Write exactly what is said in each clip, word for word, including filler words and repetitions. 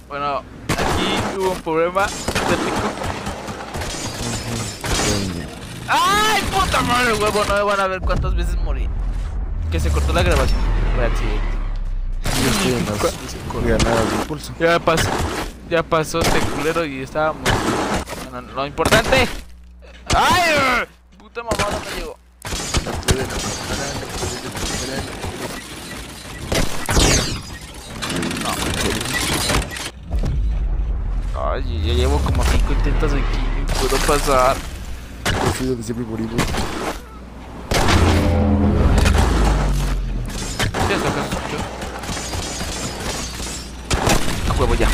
Bueno, aquí hubo un problema técnico. ¡Ay, puta madre, huevo! No me van a ver cuántas veces morí. Que se cortó la grabación. Fue accidente. Yo estoy en las ganadas de impulso. Ya pasó, ya pasó este culero y estábamos. No, no, lo importante. ¡Ay! Puta mamá, no me llegó. No. Ay, ya llevo como cinco intentos aquí. No puedo pasar. Yo fui donde siempre morimos. ¿Qué es acaso yo? A huevo ya.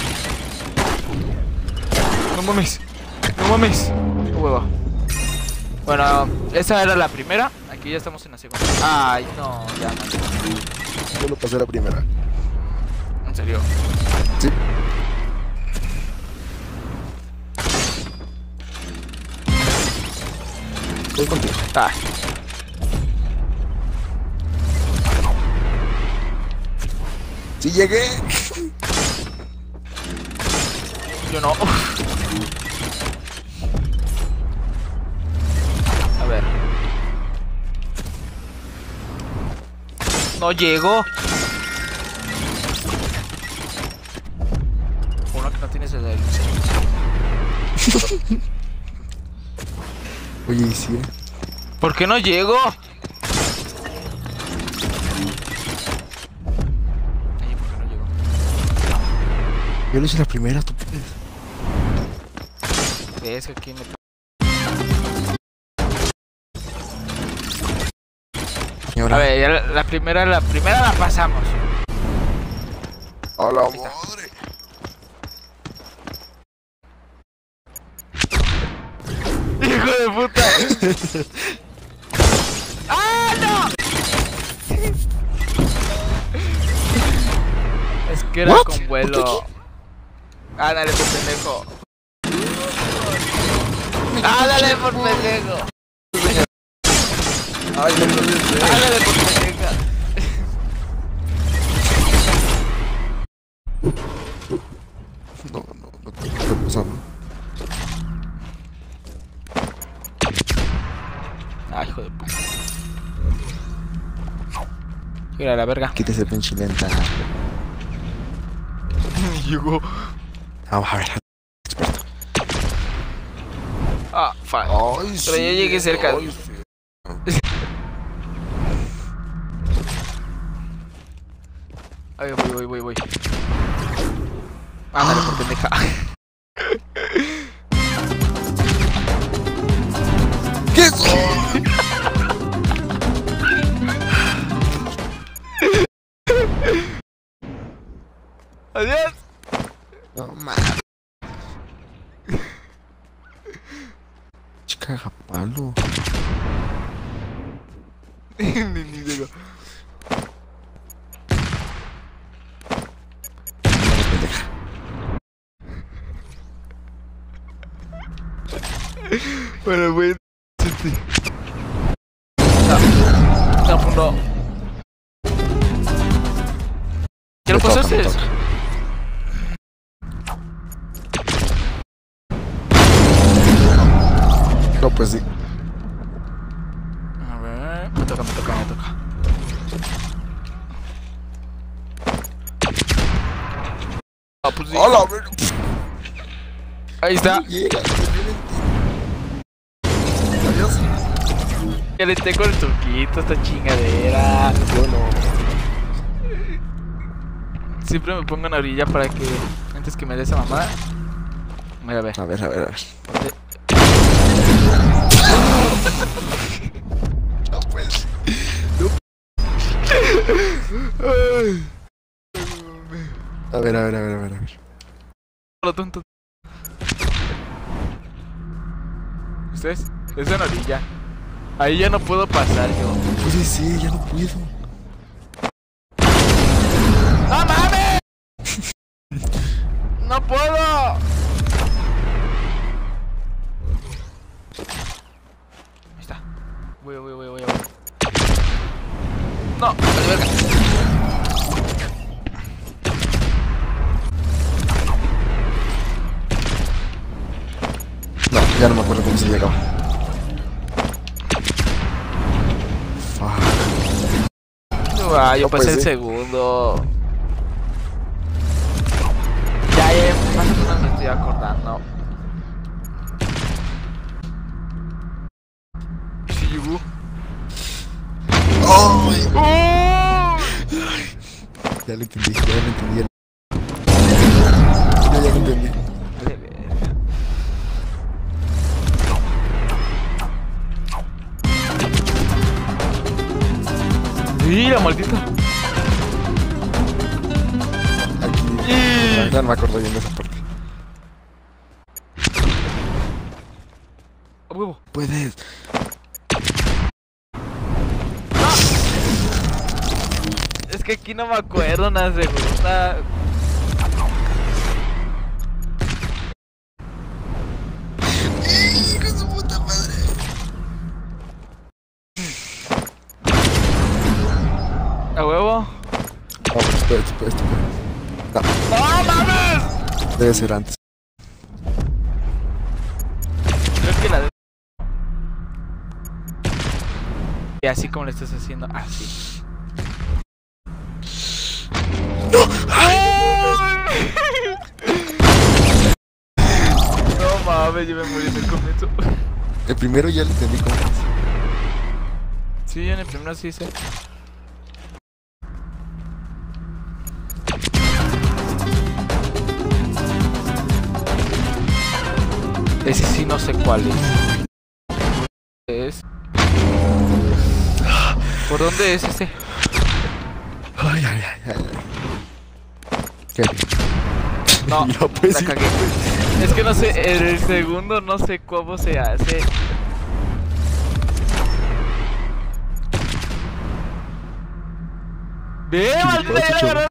No mames. No mames. A huevo. Bueno, esa era la primera. Aquí ya estamos en la segunda. Ay, no, ya no. Yo lo pasé la primera. ¿En serio? Sí. Voy contigo. Ah. ¡Sí llegué! Yo no. A ver. No llego. Uno que no tienes el deluxe. Oye, ¿y sí? ¿Por qué no llego? Ay, ¿por qué no llego? Yo lo hice la primera, tú puedes. Es que aquí me... Y ahora... A ver, ya la, la primera, la primera la pasamos. ¡A la Ahí está. madre! ¡Hijo de puta! ¡Ah, no! Es que era What? con vuelo. Ándale, por pendejo. Ándale, por pendejo. ¡Ay, no puede ser! Ándale, por pendeja. No, no, no te está pasando. Ay, hijo de puta. Mira la verga. Quítese, pinche lenta. Llegó. Vamos a ver. Experto. Ah, fuck. Ay, Pero ya llegué cerca. Ay, sí. Ay, voy, voy, voy, voy. Ándale, por pendeja. ¿Qué es eso? Adiós. No mames. Chica, palo. Ni, ni digo. Pendeja. Bueno, güey. No, no, no. ¿Qué Me lo toca, me pasaste? toca. No, pues sí. A ver, me toca, me toca, me toca. Ah, pues sí. ¡Hola, ver! Ahí está. Llega, adiós. Ya le tengo el truquito, esta chingadera. Yo no. Siempre me pongo en la orilla para que antes que me dé esa mamada. Mira, a ver. A ver, a ver, a ver. No pues. A ver, a ver, a ver, a ver, a ver. Lo tonto. ¿Ustedes? Es en la orilla. Ahí ya no puedo pasar yo. Oye, sí, ya no puedo. ¡No mames! ¡No puedo! Ahí está. Voy, voy, voy, voy, voy. No, vale verga. Ya no me acuerdo cómo se llegaba. Ah, yo No pasé puede el ser. segundo. Ya, ya, más o menos me estoy acordando. Sí, llegó. ¡Ay! ¡Oh! Ya lo entendí, ya lo entendí. Ya, ya lo entendí. Vale, verga. Mira, maldita. Aquí. Y- Ya no me acuerdo bien de esa parte. A huevo. Puedes. Es que aquí no me acuerdo una segunda. ¡Hijo de su puta madre! A huevo. Vamos, espera, espera, espera. ¡No mames! Debe ser antes. Creo que la de... Y así como le estás haciendo, así. ¡No! No mames, yo me morí en el comienzo. El primero ya lo entendí cómo es. Sí, yo en el primero sí hice. Ese sí no sé cuál es. Es. ¿Por dónde es ese? Ay, ay, ay, ay. ¿Qué? No, Ya, pues, la sí. cagué. Es que no sé, el segundo no sé cómo se hace. ¡Ve, maldita, ya la agarró!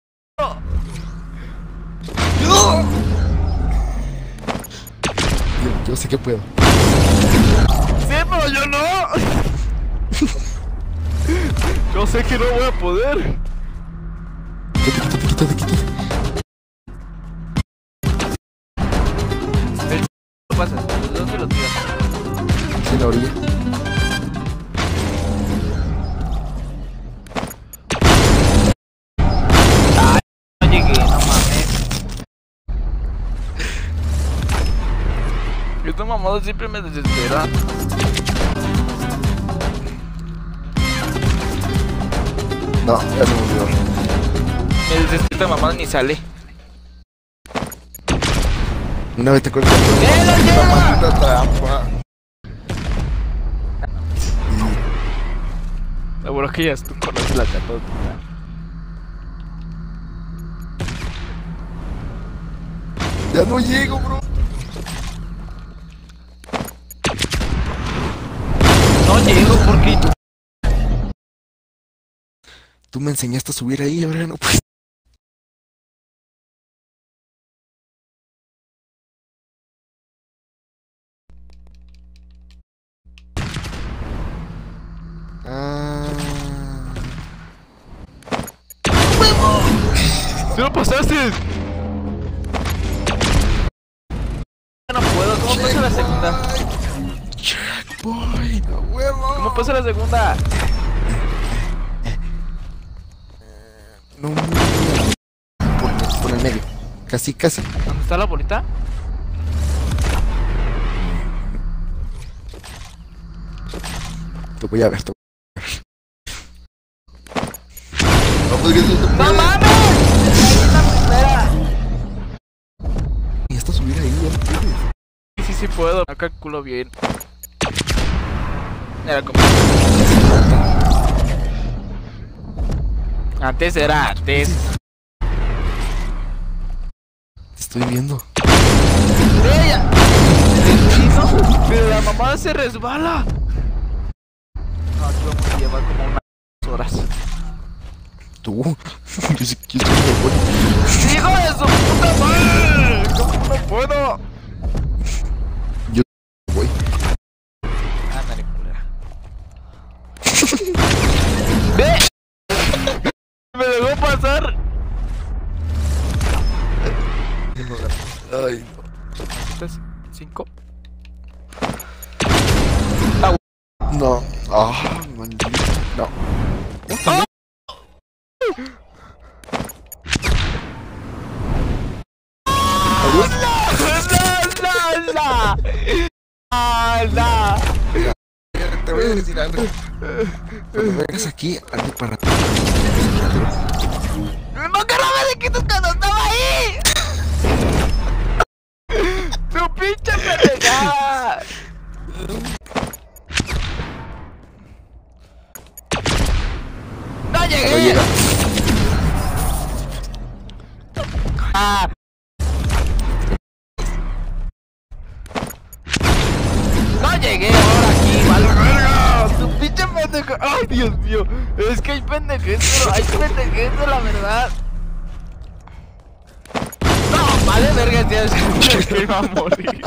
Yo, yo sé que puedo. ¡Sí, pero yo no! Yo sé que no voy a poder. Quítate, quítate, quítate, quítate. ¿Qué pasa? ¿De dónde lo tiras? En la orilla. No llegué, no mames. Esta mamada siempre me desespera. No, ya se me olvidó. Me desespera esta mamada ni sale. Una vez te acuerdas de ¡Eh, lo lleva! la maldita trampa. Seguro que ya tú conoces la trampa. Y ya no llego, bro. No llego porque Tú me enseñaste a subir ahí, ahora no pues. Ah. ¡tú lo pasaste! No puedo, ¿cómo pasa la segunda? Checkpoint, a huevo. ¿Cómo pasa la segunda? No, por, por el medio. Casi, casi. ¿Dónde está la bolita? Te voy a ver, te voy a ver. No, pues que eso te ¡No puede. mames! ¡Ahí es la primera! Y esto subir ahí, ya no puedes. Sí, sí, sí puedo, no calculo bien. Era como... Antes era antes. Te estoy viendo. ¡Ella! ¿El chino? Pero la mamada se resbala. No, aquí vamos a llevar como unas horas. Tú. Yo sí quiero subir. ¡Hijo de su puta madre! ¿Cómo no puedo? Yo voy. Ándale, culera. ¡Ve! ¡Me dejó pasar! Ay, ¿Necesitas cinco? No. Ah, maldito. No. ¡Oh! ¡No, no, no! ¡Ah, no! Te voy a decir algo. Cuando vengas aquí, hazme para ti. ¡No, que no me quitas cuando estaba ahí! ¡Tu pinche pendejada! ¡No llegué! No llega. ¡Ah! ¡No llegué ahora aquí! ¡Vale, verga! ¡Tu pinche pendejo! ¡Ay, Dios mío! Es que hay pendejes, hay pendejes, la verdad. ¡No! Vale, verga, tío. Es que iba a morir.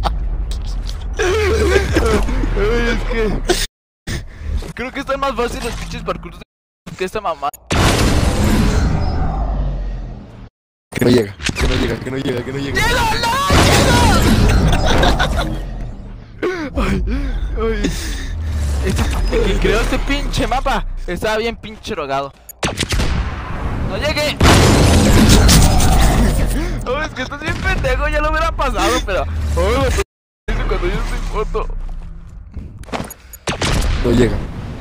Ay, es que... Creo que están más fáciles los pinches parkours que esta mamá. Que no llega, que no llega, que no llega, que no llega. ¡Llego! ¡No! ¡Llego! Ay, ay. Este, quien creó este pinche mapa estaba bien pinche drogado. ¡No llegué! Oh, es que estás bien pendejo, ya lo hubiera pasado, pero... Oh, me cuando yo estoy foto. No llega.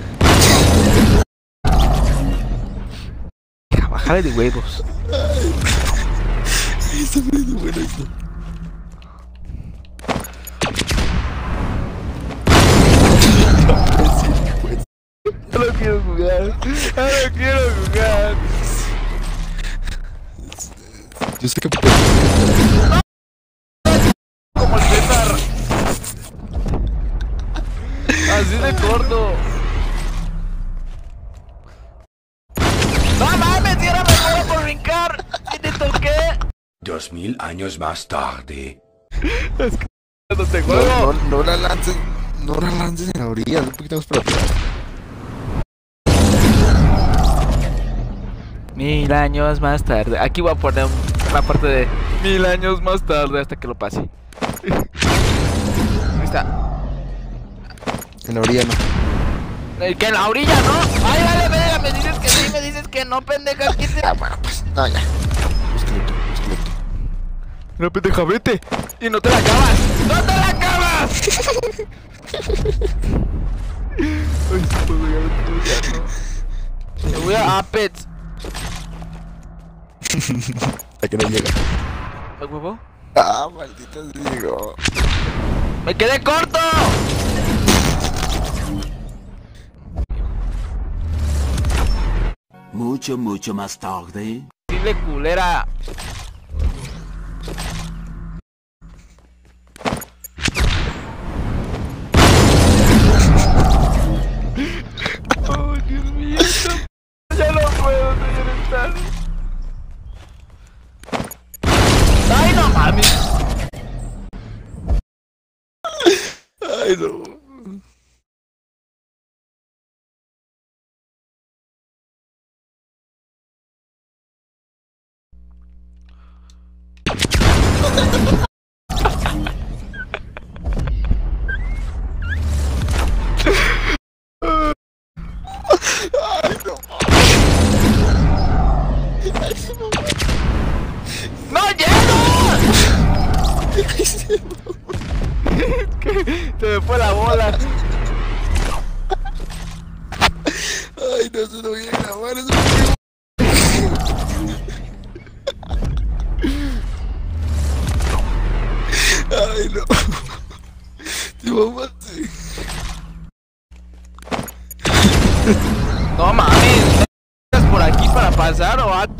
Bájale de huevos. Está muy bueno esto. Ya no quiero jugar. Ya no quiero jugar. Yo sé que puedo. Como el César. Así de corto. ¡No mames! ¡Si era mejor por brincar! ¡Y te toqué! Dos mil años más tarde. Es que no te No, juego. no, no la lances. No la lances en la orilla, un poquito más para atrás. Mil años más tarde. Aquí voy a poner una parte de mil años más tarde hasta que lo pase. Ahí está. En la orilla no. Eh, Que en la orilla, ¿no? Ay, vale, verga, me dices que sí, me dices que no, pendeja. ¿Qué te... Ah, bueno, pues. No, ya. Búscalo tú, búscalo tú. No, pendeja, vete. Y no te la acabas. ¡No te la acabas! Ay, sí, pues, ya lo tengo, ya no. Me voy a Apex. A que no llega. ¿Me huevo? Ah, maldita se llegó. ¡Me quedé corto! Mucho, mucho más tarde. Dile culera. Oh, Dios mío. Ya no puedo, señor Stan. Ay, no mames. Ay, no. Ay, no. ¡No llego! Es que se me fue la bola. Ay, no se lo voy a grabar, eso no. Ay, no. Te mamaste. No mames. ¿Estás por aquí para pasar o algo?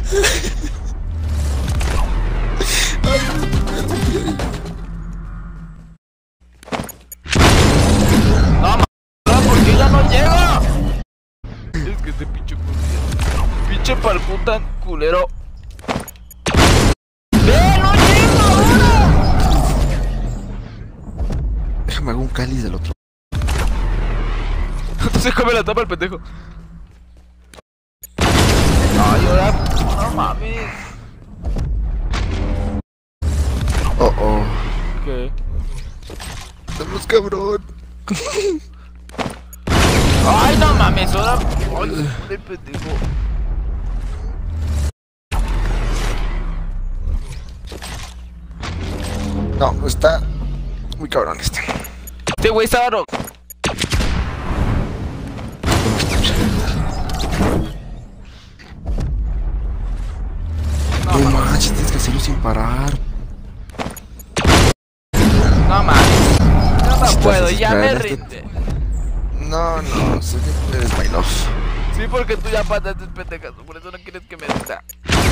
No mames, ¿por qué ya no llego? Es que este pinche culero. Pinche parkour tan culero. ¡Ve, no llego ahora! Déjame hago un cáliz del otro. Entonces come la tapa el pendejo. Ay, ahora. No mames. Oh, oh. ¿Qué? Estamos cabrón. Ay, no mames, ahora. Ay, de pendejo. No, está muy cabrón este. Este güey está raro. No manches, tienes que hacerlo sin parar. No mames. No, no Estás puedo, ya me desesperado, rinde. No, no, sé que puedes, my love. Sí, porque tú ya pasaste pendejas, por eso no quieres que me rinda.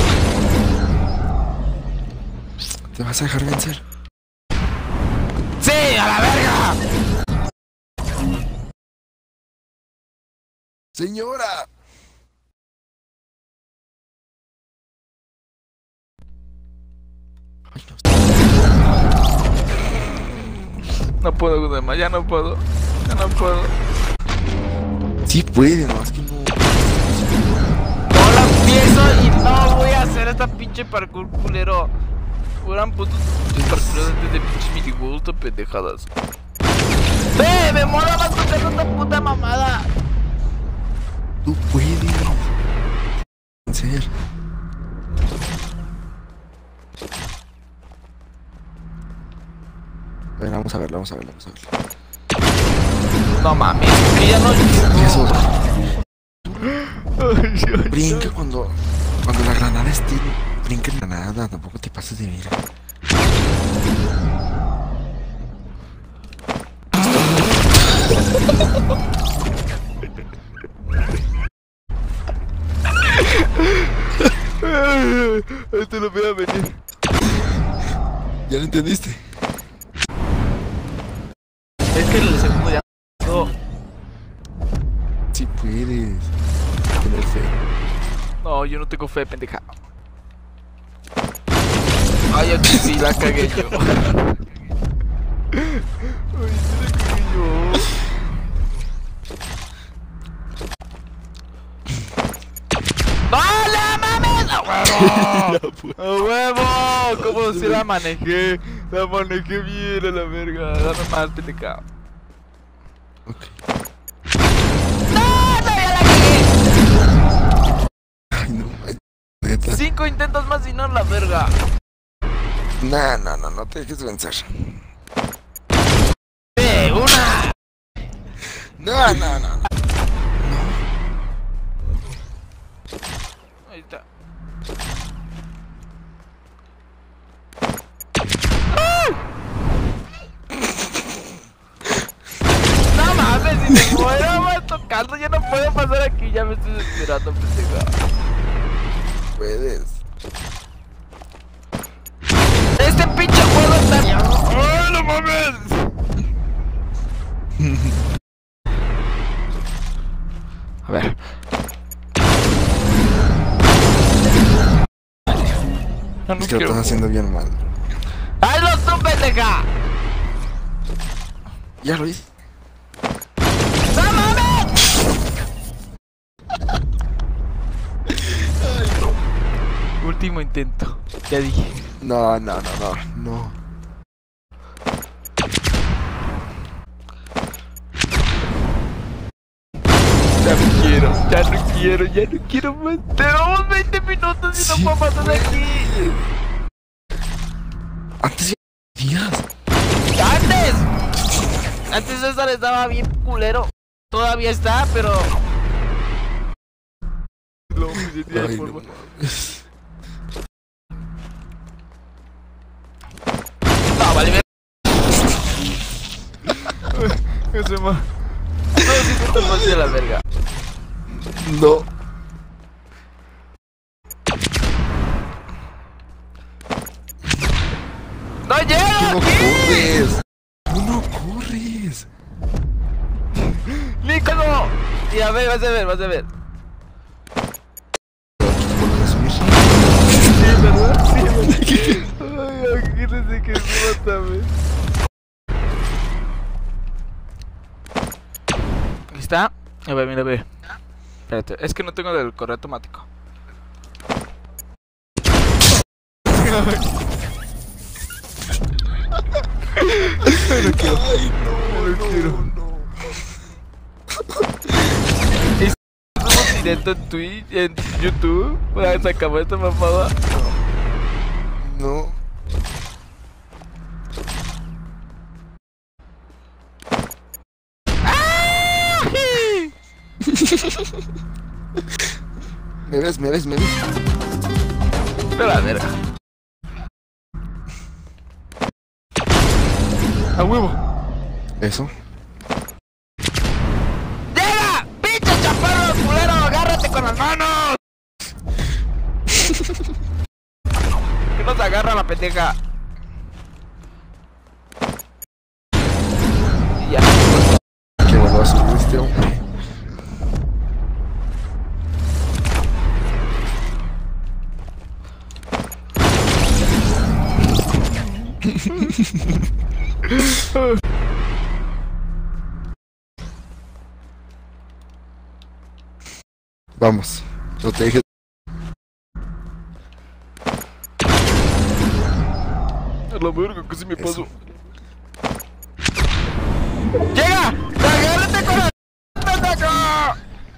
¿Te vas a dejar vencer? ¡Sí, a la verga! ¡Señora! Ay, no. No puedo, Gudema, ya no puedo. Ya no puedo. Sí puede, no, es que no. No la empiezo y no voy a hacer esta pinche parkour culero. Fueran putos pinches parkour antes de pinche minigusto, pendejadas. ¡Ve! ¡Me mola más con esta puta mamada! Tú puedes vencer. A ver, vamos a verlo, vamos a verlo, vamos a verlo. No mames, que ya no. Eso. Brinca cuando. Cuando la granada esté. Brinca en la granada, tampoco te pases de mira. Esto lo voy a venir. ¿Ya lo entendiste? Es que el segundo ya. No, Sí puedes. Tener fe. no, yo no tengo fe, pendeja. Ay, aquí sí la cagué yo. Ay, sí la cagué yo. ¡No la mames! ¡A huevo! ¡A huevo! ¿Cómo se la manejé? La manejé bien a la verga. Dame más, pendeja. Ok. ¡No! ¡Todavía la cagué! Ay, no, ay, neta. Cinco intentos más y no la verga. No, no, no, no te dejes vencer. ¡Eh! ¡Una! No, no, no. Ahí está. No mames, si me muero va tocando, ya no puedo pasar aquí, ya me estoy desesperando, pendeja. Puedes. Este pinche juego está. ¡Ay, no mames! A ver. No, no Es que lo quiero. estás haciendo bien mal. ¡Ay, los tú, pendeja! Ya lo hice. ¡No mames! Último intento, ya dije. No, no, no, no, no. Ya no quiero, ya no quiero, ya no quiero más. Tenemos veinte minutos y Sí, no puedo pasar de aquí. Antes ya días. ¡Antes! Antes César estaba bien culero. Todavía está, pero. No, me sentía de Ay, forma. no mames. No, vale, ver. Ese ma. No, si puta más de la verga. No. ¡No ¿Por qué llega! no ¿Qué? corres? ¿Cómo no corres? ¡Lícalo! Y a ver, vas a ver, vas a ver. Vuelven a subir. Sí, ¿verdad? Sí, ¿verdad? Ay, agárrese que mátame. Ahí está. A ver, mira, ve. Espérate, es que no tengo el correo automático. No quiero. Ay, no, No no, quiero. no. directo en Twitch, en YouTube. Pues se acabó esta mamada. No. ¿Me ves? ¿Me ves? ¿Me ves? De la verga. A huevo. Eso. ¡Llega! ¡Pinche chaparro culero! ¡Agárrate con las manos! ¿Qué nos agarra la pendeja? Y ya. Qué bueno subir este hombre. Vamos, no te dejes. A la verga, casi me paso. ¡Llega! ¡Agárrate con la pendeja!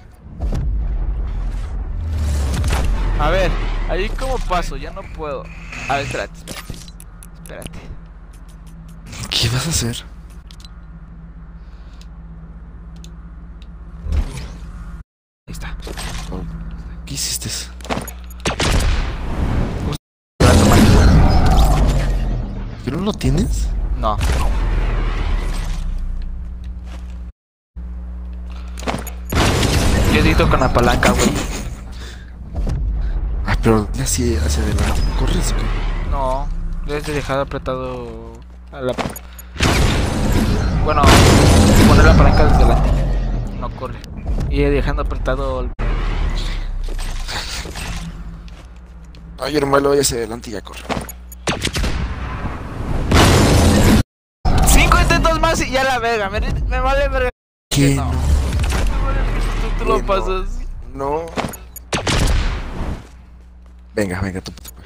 A ver, ahí como paso, ya no puedo. A ver, espérate, espérate. Espérate. ¿Qué vas a hacer? Ahí está. Oh, ¿qué hiciste? ¿Que no lo tienes? No. Yo edito con la palanca, güey. Ah, pero así hacia adelante, ¿no corres o qué? No, debes de dejar apretado a la... Bueno, poner la palanca desde delante. No corre. Y dejando apretado el... Ay, hermano, vaya hacia adelante y ya corre. Cinco intentos más y ya la verga. Me, me vale verga. ¿Qué? No. No. Me vale que tú te lo ¿Qué no? pasas. No. Venga, venga, tú, tú.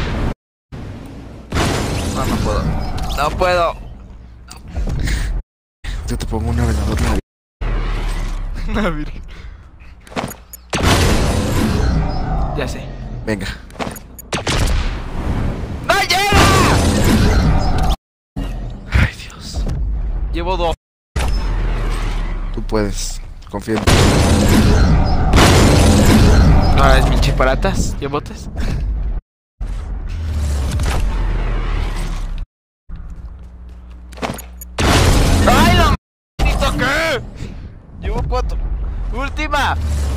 No, no puedo. No puedo. Yo te pongo una veladora. Una virgen. Ya sé. Venga. ¡No llega! Ay, Dios. Llevo dos. Tú puedes. Confía en ti. Ahora es mi chiparatas. ¿Llevo tres? ¡Ay, la m***! ¿Qué? Llevo cuatro. ¡Última!